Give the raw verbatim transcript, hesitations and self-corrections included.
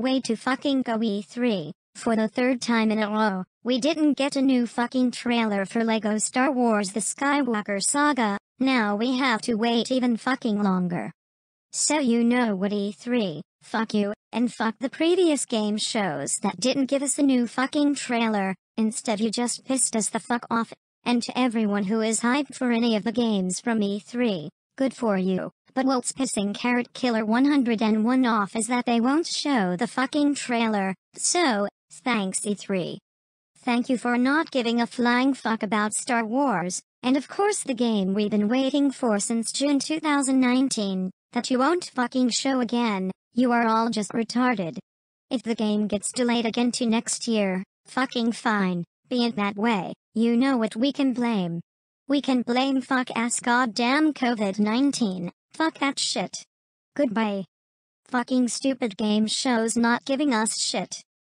way to fucking go E three. For the third time in a row, we didn't get a new fucking trailer for LEGO Star Wars The Skywalker Saga. Now we have to wait even fucking longer. So you know what, E three, fuck you, and fuck the previous game shows that didn't give us a new fucking trailer. Instead you just pissed us the fuck off. And to everyone who is hyped for any of the games from E three, good for you. But what's pissing Carrot Killer one hundred and one off is that they won't show the fucking trailer. So, thanks E three. Thank you for not giving a flying fuck about Star Wars, and of course the game we've been waiting for since June two thousand nineteen, that you won't fucking show again. You are all just retarded. If the game gets delayed again to next year, fucking fine, be it that way. You know what we can blame. We can blame fuck ass goddamn COVID nineteen. Fuck that shit. Goodbye. Fucking stupid game shows not giving us shit.